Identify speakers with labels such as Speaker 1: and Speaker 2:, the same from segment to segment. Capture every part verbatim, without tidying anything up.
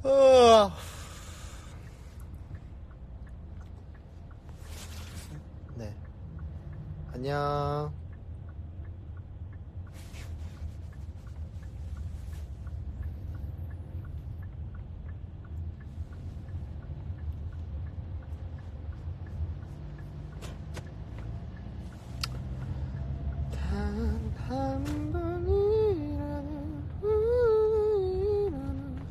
Speaker 1: 어... 네. 안녕. 단 한 번이라는 우리라는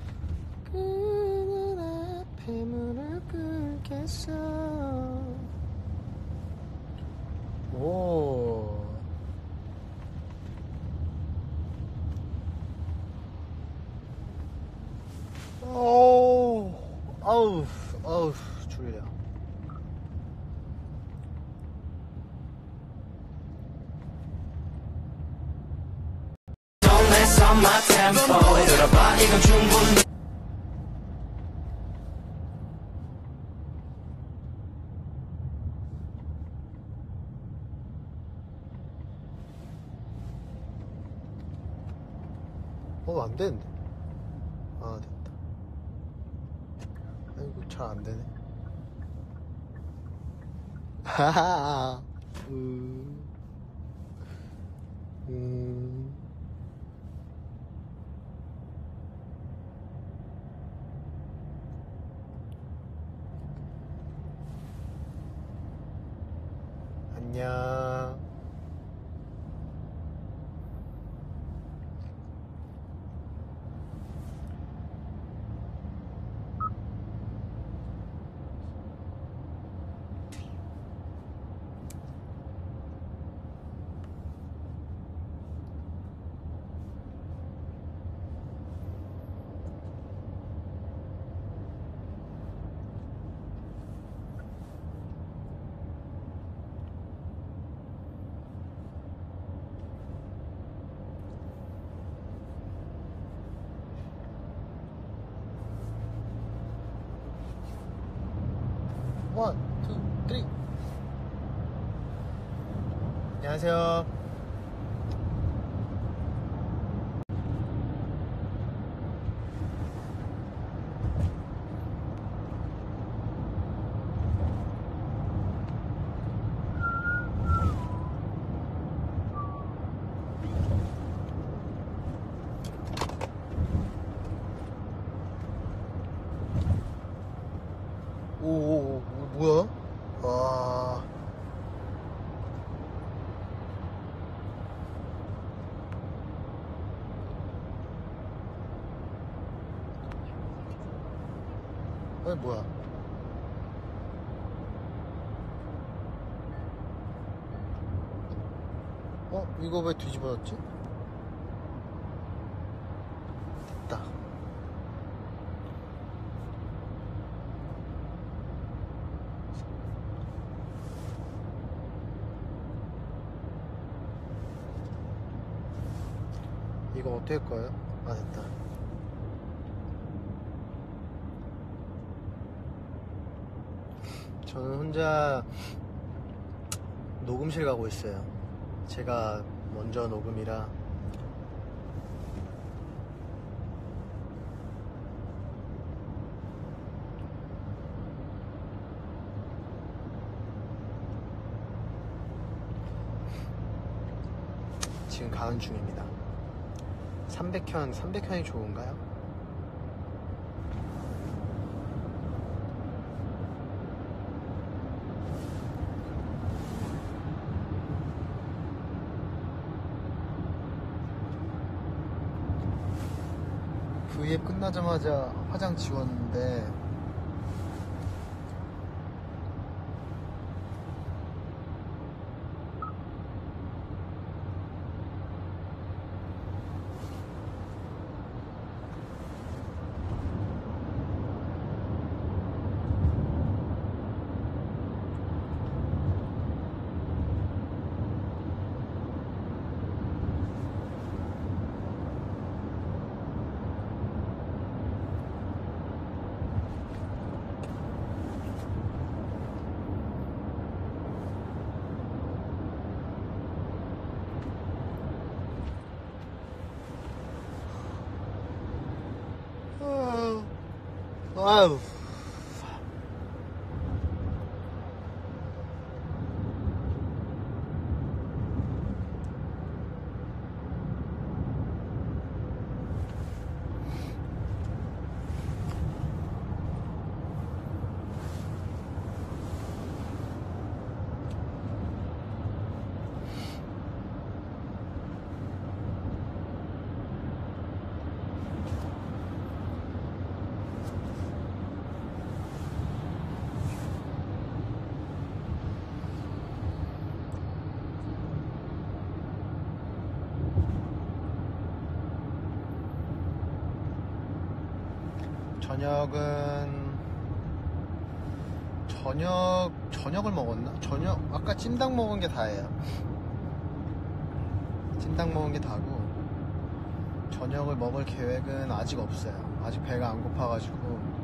Speaker 1: 그늘 앞에 문을 끊겠어. 오. 오. 아우, 아우, 졸려. 들어봐, 이건 충분히. 어, 안 되는데. 아, 됐다. 아이고, 잘 안 되네. 하하하. 음. 음. 안녕. 원, 투, 쓰리. 안녕하세요. 오, 오, 오, 뭐야? 와. 아니, 뭐야? 어? 이거 왜 뒤집어졌지? 됐다. 이거 어떻게 할 거예요? 아, 됐다. 저는 혼자 녹음실 가고 있어요. 제가 먼저 녹음이라. 지금 가는 중입니다. 삼백 현, 삼백 현이 좋은가요? 브이앱 끝나자마자 화장 지웠는데 아유. 저녁은 저녁 저녁을 먹었나? 저녁 아까 찜닭 먹은 게 다예요. 찜닭 먹은 게 다고 저녁을 먹을 계획은 아직 없어요. 아직 배가 안 고파가지고.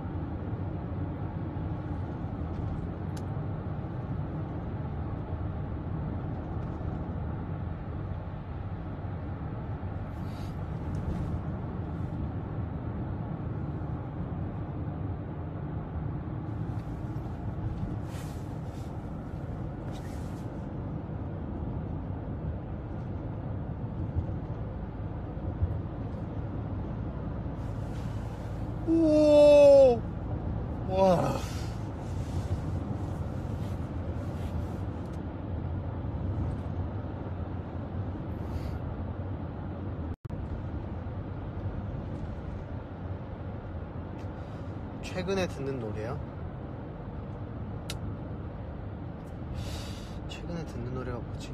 Speaker 1: 오, 와. 최근에 듣는 노래요? 최근에 듣는 노래가 뭐지?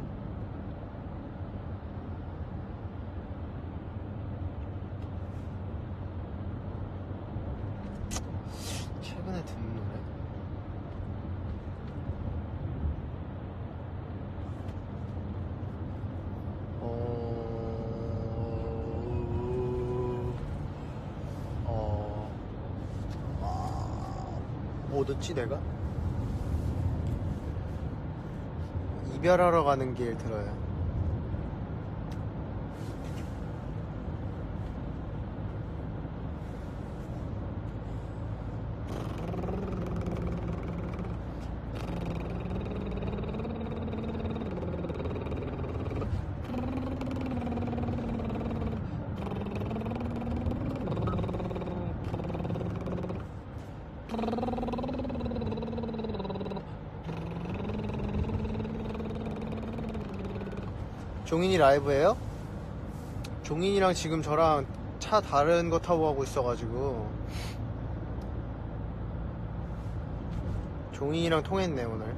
Speaker 1: 최근에 듣는 노래? 어... 어... 아... 뭐 듣지 내가? 이별하러 가는 길 들어요. 종인이 라이브예요? 종인이랑 지금 저랑 차 다른 거 타고 가고 있어가지고 종인이랑 통했네 오늘.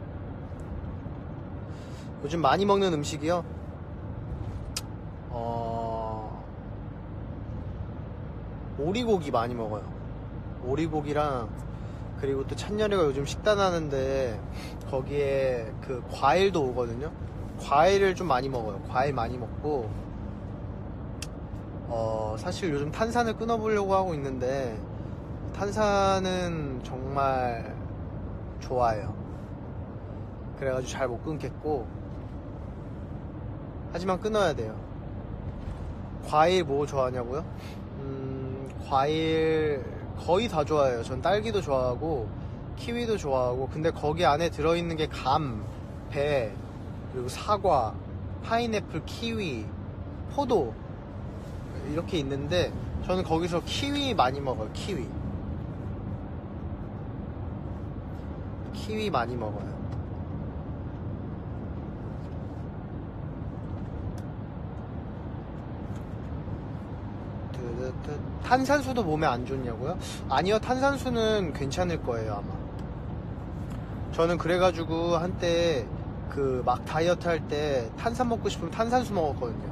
Speaker 1: 요즘 많이 먹는 음식이요? 어... 오리고기 많이 먹어요. 오리고기랑 그리고 또 찬열이가 요즘 식단 하는데 거기에 그 과일도 오거든요. 과일을 좀 많이 먹어요. 과일 많이 먹고 어 사실 요즘 탄산을 끊어보려고 하고 있는데 탄산은 정말 좋아해요. 그래가지고 잘 못 끊겠고 하지만 끊어야 돼요. 과일 뭐 좋아하냐고요? 음 과일 거의 다 좋아해요. 전 딸기도 좋아하고 키위도 좋아하고 근데 거기 안에 들어있는 게 감, 배 그리고 사과, 파인애플, 키위, 포도 이렇게 있는데 저는 거기서 키위 많이 먹어요. 키위 키위 많이 먹어요. 탄산수도 몸에 안 좋냐고요? 아니요, 탄산수는 괜찮을 거예요 아마. 저는 그래가지고 한때 그 막 다이어트 할 때 탄산 먹고 싶으면 탄산수 먹었거든요.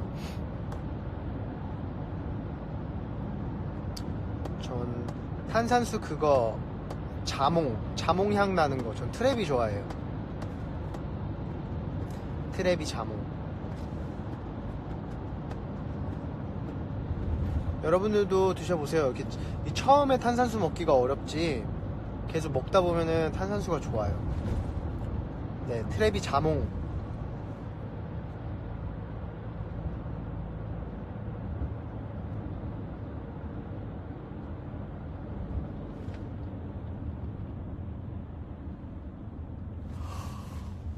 Speaker 1: 전 탄산수 그거 자몽 자몽향 나는 거 전 트랩이 좋아해요. 트랩이 자몽. 여러분들도 드셔보세요. 이렇게 처음에 탄산수 먹기가 어렵지 계속 먹다 보면은 탄산수가 좋아요. 네, 트랩이 자몽.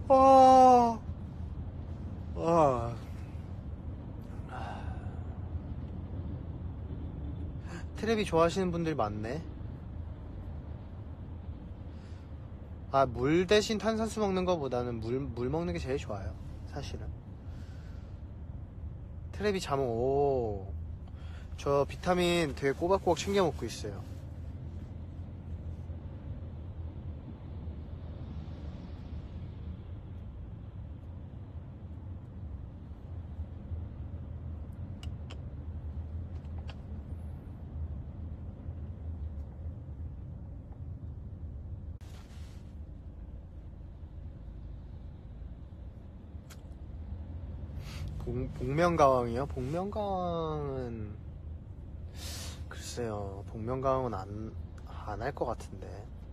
Speaker 1: 아, 아. 트랩이 좋아하시는 분들 많네. 아, 물 대신 탄산수 먹는 거보다는 물, 물 먹는 게 제일 좋아요, 사실은. 트랩이 자몽, 오. 저 비타민 되게 꼬박꼬박 챙겨 먹고 있어요. 복, 복면가왕이요? 복면가왕은 글쎄요, 복면가왕은 안, 안 할 것 같은데.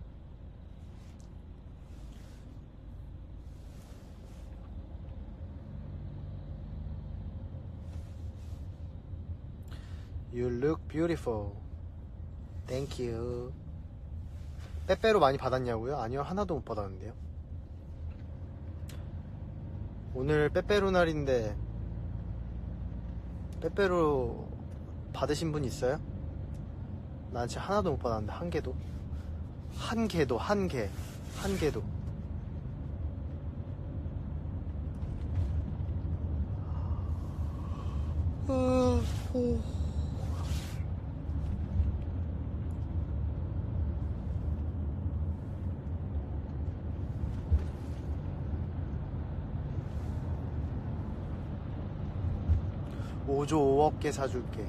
Speaker 1: You look beautiful. Thank you. 빼빼로 많이 받았냐고요? 아니요, 하나도 못 받았는데요. 오늘 빼빼로 날인데 빼빼로 받으신 분 있어요? 난 진짜 하나도 못 받았는데, 한 개도. 한 개도, 한 개. 한 개도. 어, 어. 오조 오억 개 사줄게.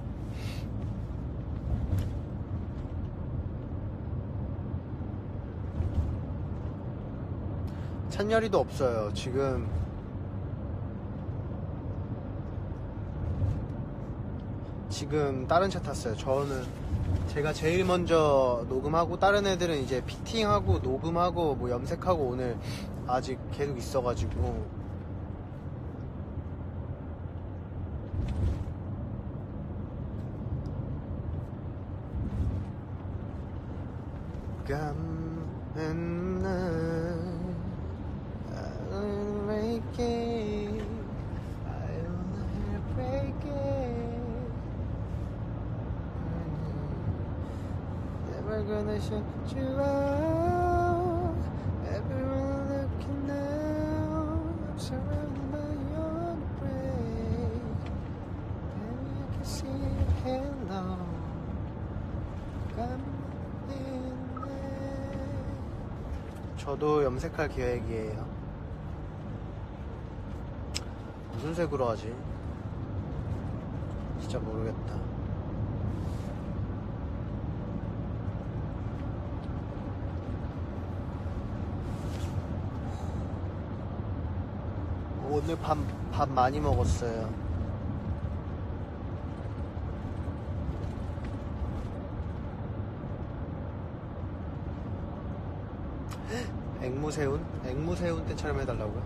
Speaker 1: 찬열이도 없어요 지금. 지금 다른 차 탔어요. 저는 제가 제일 먼저 녹음하고, 다른 애들은 이제 피팅하고 녹음하고 뭐 염색하고 오늘 아직 계속 있어가지고. and I'll make it, I'll break it, never gonna shut you out, everyone looking now, I'm surrounded by your embrace, and you can see hello, come in. 저도 염색할 계획이에요. 무슨 색으로 하지? 진짜 모르겠다. 오늘 밥, 밥 많이 먹었어요. 앵무새운? 앵무새운 때처럼 해달라고요?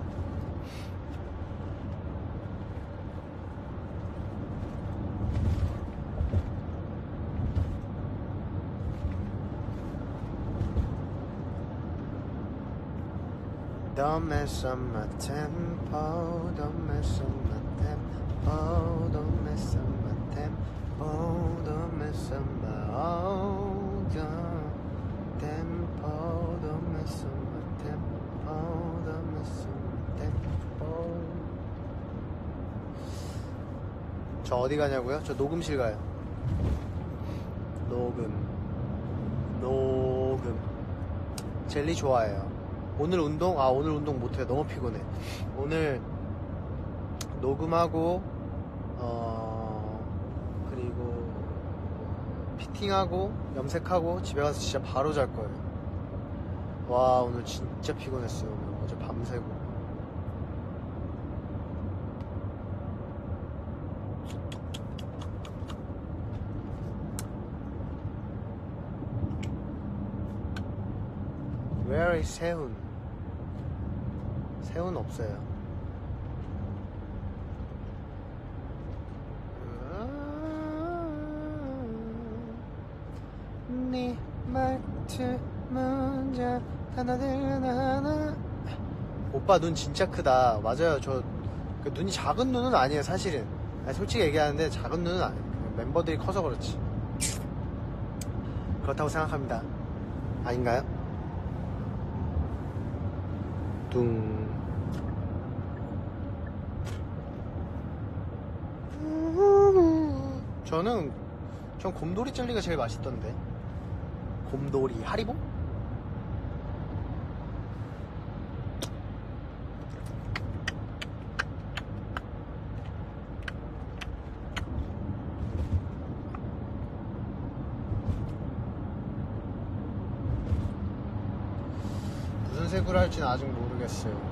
Speaker 1: Don't mess up my tempo, don't mess up my tempo, don't mess up my tempo, don't mess up my oh, don't tempo, don't mess up my tempo, don't mess up my tempo. 저 어디 가냐고요? 저 녹음실 가요. 녹음, 녹음. 젤리 좋아해요. 오늘 운동? 아, 오늘 운동 못해. 너무 피곤해. 오늘 녹음하고 어 그리고 피팅하고 염색하고 집에 가서 진짜 바로 잘 거예요. 와, 오늘 진짜 피곤했어요. 오늘 어제 밤새고. Where is 세훈? 세훈 없어요. 네 말투 문장 하나들 하나하나 오빠 눈 진짜 크다. 맞아요. 저 그 눈이 작은 눈은 아니에요 사실은. 아니, 솔직히 얘기하는데 작은 눈은 아니에요. 멤버들이 커서 그렇지. 그렇다고 생각합니다. 아닌가요? 둥. 저는 전 곰돌이 젤리가 제일 맛있던데. 곰돌이 하리보? 무슨 색으로 할지는 아직 모르겠어요.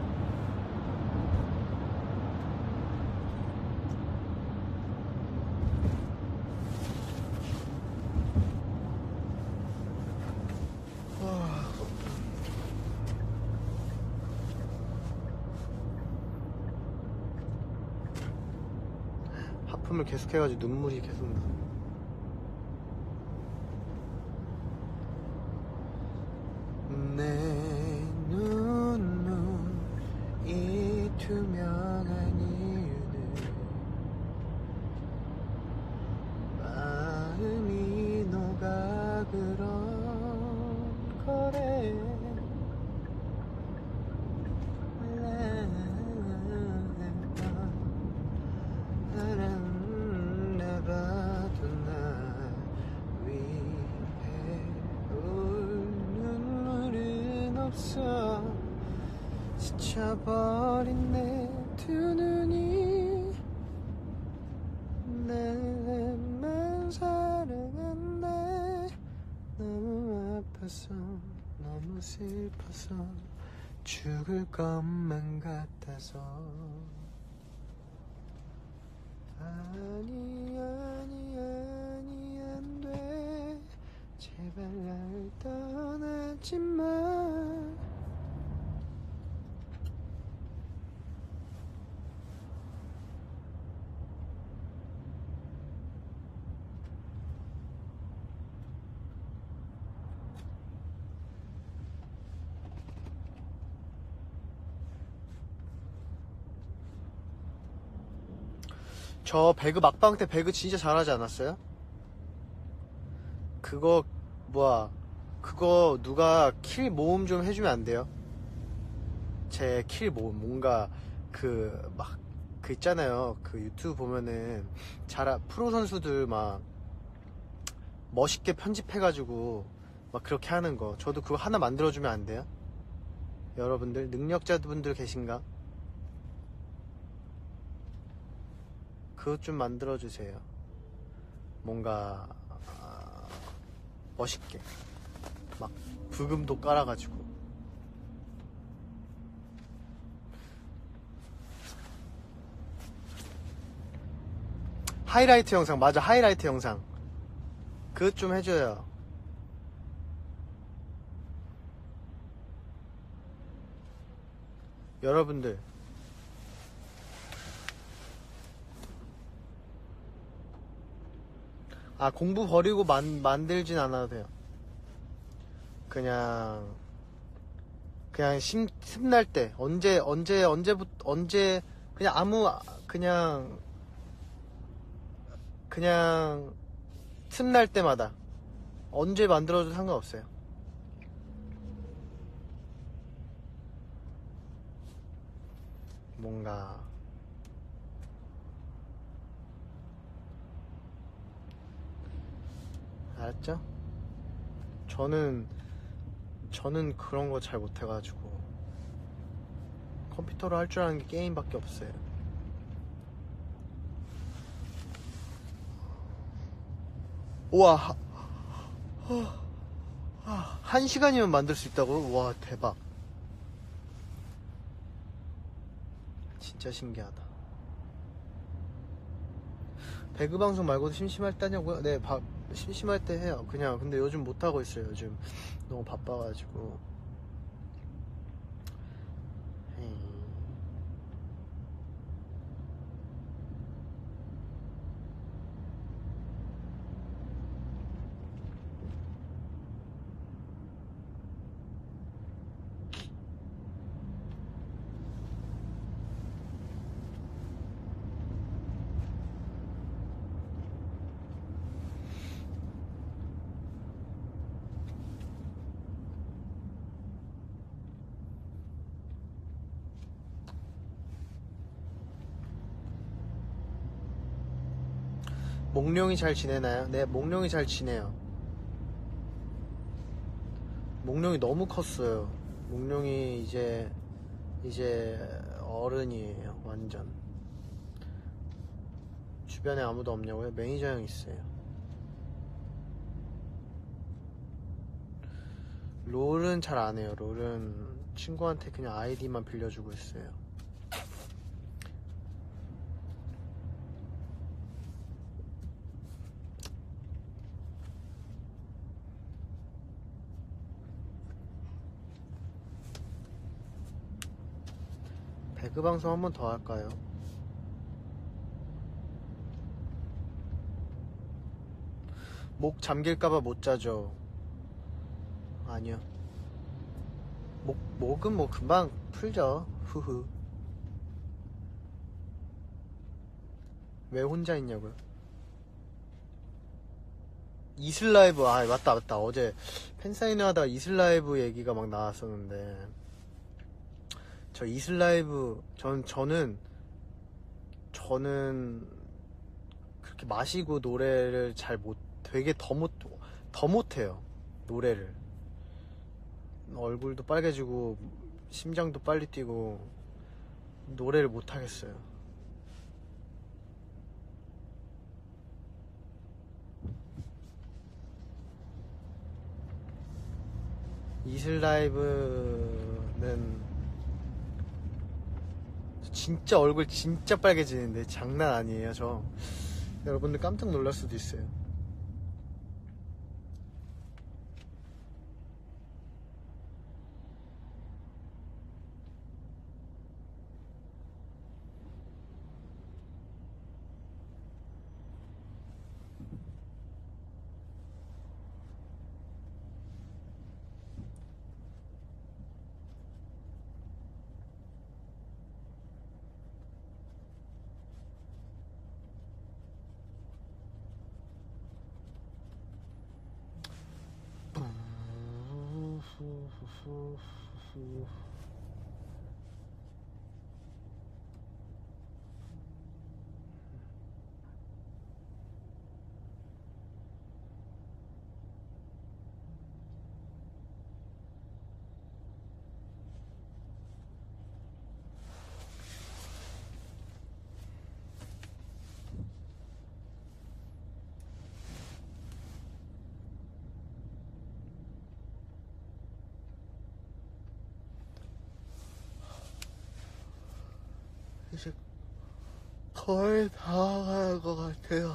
Speaker 1: 하품을 계속 해가지고 눈물이 계속 나. 내 눈물이 투명한 이유는 마음이 녹아 그런 거래. 바라봐도 날 위해 울 눈물은 없어. 지쳐버린 내 두 눈이 내만 사랑한대. 너무 아파서 너무 슬퍼서 죽을 것만 같아서. 아니 아니 아니 안돼. 제발 날 떠나지마. 저 배그 막방 때 배그 진짜 잘하지 않았어요? 그거 뭐야 그거 누가 킬 모음 좀 해주면 안 돼요? 제 킬 모음 뭔가 그 막 그 있잖아요. 그 유튜브 보면은 잘 프로 선수들 막 멋있게 편집해가지고 막 그렇게 하는 거 저도 그거 하나 만들어주면 안 돼요? 여러분들 능력자분들 계신가? 그것 좀 만들어주세요. 뭔가 아, 멋있게 막 부금도 깔아가지고. 하이라이트 영상 맞아. 하이라이트 영상 그것 좀 해줘요. 여러분들 아 공부 버리고 만, 만들진 않아도 돼요. 그냥 그냥 심, 틈날 때 언제 언제 언제부터 언제 그냥 아무 그냥 그냥 틈날 때마다 언제 만들어도 상관없어요. 뭔가 알았죠? 저는 저는 그런 거 잘 못해가지고 컴퓨터로 할 줄 아는 게 게임밖에 없어요. 우와 하, 하, 한 시간이면 만들 수 있다고? 와 대박. 진짜 신기하다. 배그 방송 말고도 심심할 때 하냐고요? 네, 바, 심심할 때 해요. 그냥 근데 요즘 못하고 있어요. 요즘 너무 바빠가지고. 에이. 몽룡이 잘 지내나요? 네, 몽룡이 잘 지내요. 몽룡이 너무 컸어요. 몽룡이 이제 이제 어른이에요. 완전. 주변에 아무도 없냐고요? 매니저 형 있어요. 롤은 잘 안 해요. 롤은 친구한테 그냥 아이디만 빌려주고 있어요. 배그 방송 한 번 더 할까요? 목 잠길까봐 못 자죠. 아니요. 목, 목은 뭐 금방 풀죠. 후후. 왜 혼자 있냐고요? 이슬라이브, 아, 맞다, 맞다. 어제 팬사인회 하다가 이슬라이브 얘기가 막 나왔었는데, 저 이슬라이브, 전, 저는, 저는, 그렇게 마시고 노래를 잘 못, 되게 더 못, 더 못해요. 노래를. 얼굴도 빨개지고, 심장도 빨리 뛰고, 노래를 못 하겠어요. 이슬라이브는 진짜 얼굴 진짜 빨개지는데 장난 아니에요. 저 여러분들 깜짝 놀랄 수도 있어요. 이제 거의 다 갈 것 같아요.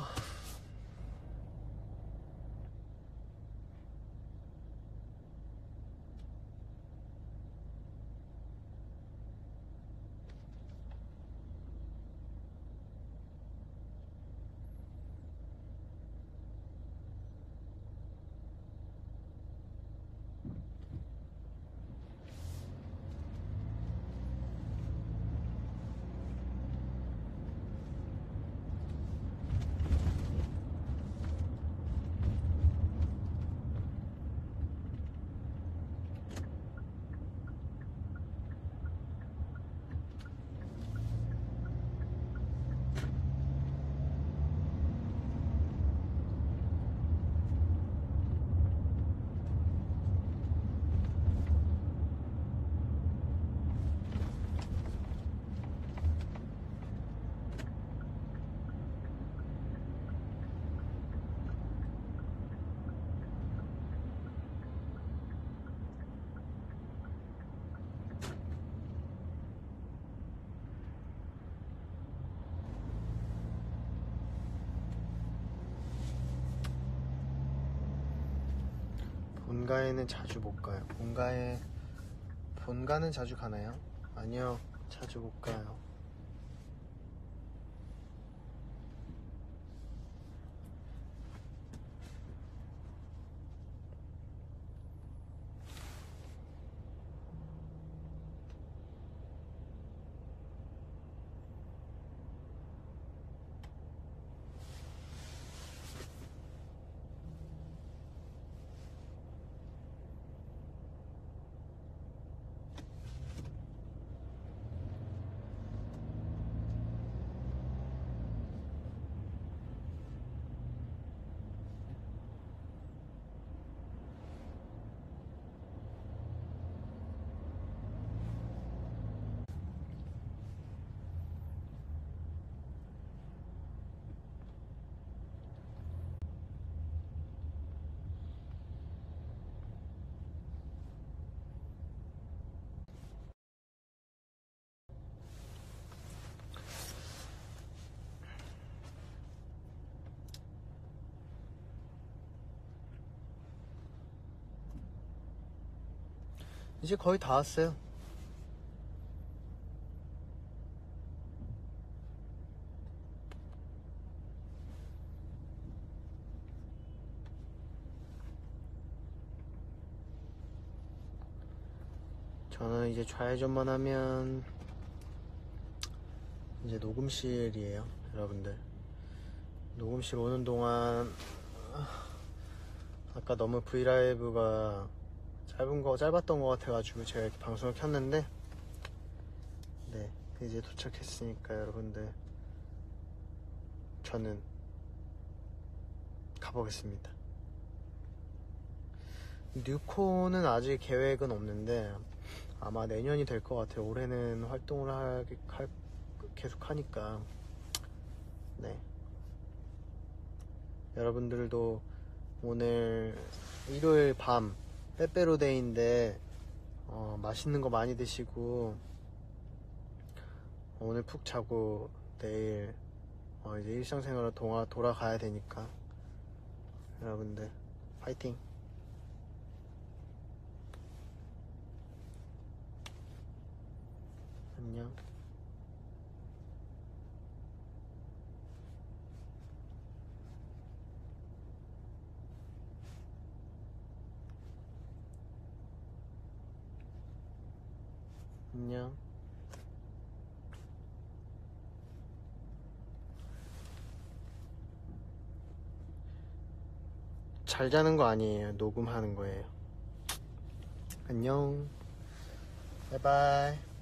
Speaker 1: 본가에는 자주 못 가요. 본가에 본가는 자주 가나요? 아니요, 자주 못 가요. 이제 거의 다 왔어요. 저는 이제 좌회전만 하면 이제 녹음실이에요, 여러분들. 녹음실 오는 동안 아까 너무 브이라이브가 짧은 거 짧았던 것 같아가지고 제가 이렇게 방송을 켰는데, 네, 이제 도착했으니까 여러분들 저는 가보겠습니다. 뉴코는 아직 계획은 없는데 아마 내년이 될 것 같아요. 올해는 활동을 할, 할, 계속 하니까. 네, 여러분들도 오늘 일요일 밤 빼빼로데이인데 어, 맛있는 거 많이 드시고 오늘 푹 자고 내일 어, 이제 일상생활로 동화, 돌아가야 되니까 여러분들 파이팅! 안녕. 안녕. 잘 자는 거 아니에요. 녹음하는 거예요. 안녕. 바이바이.